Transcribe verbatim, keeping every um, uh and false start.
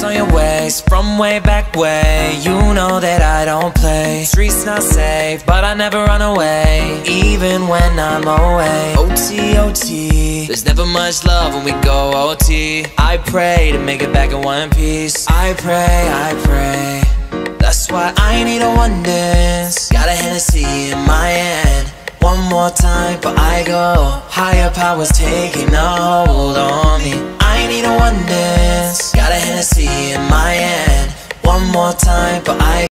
Ice on your waist, from way back way. You know that I don't play. Streets not safe, but I never run away, even when I'm away. O T, O T, there's never much love when we go O T. I pray to make it back in one piece. I pray, I pray. That's why I need a one dance. Got a Hennessy in my hand. One more time before I go. Higher powers taking a hold on me. I need a one dance. Got a Hennessy in my hand. One more time before I